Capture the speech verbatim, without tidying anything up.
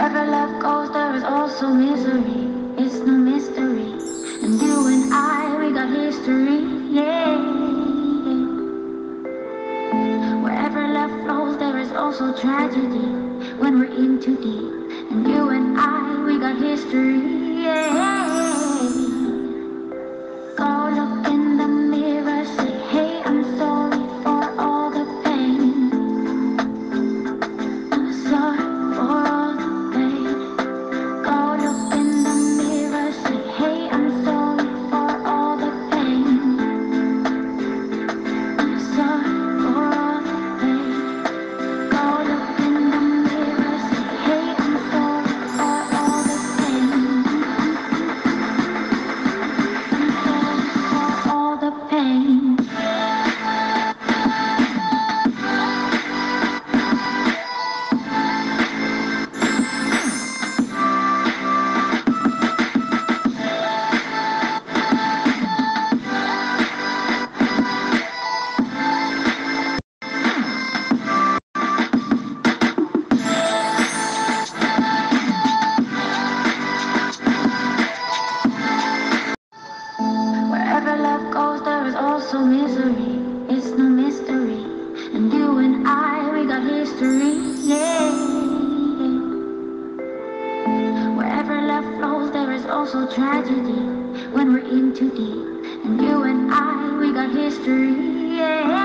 Wherever love goes, there is also misery. It's no mystery. And you and I, we got history. Yeah. Wherever love flows, there is also tragedy. When we're in too deep. And you and I, we got history. Yeah. Go look in the mirror, say, hey, I'm sorry for all the pain. I'm sorry for all the pain. Go look in the mirror, say, hey, I'm sorry for all the pain. I'm sorry for all the pain. Go look in the mirror, say, hey, I'm sorry for all the pain. I'm sorry for all the pain. Wherever love goes, there is also misery. It's no mystery. And you and I, we got history. Yeah. Wherever love flows, there is also tragedy. When we're in too deep. And you and I, we got history. Yeah.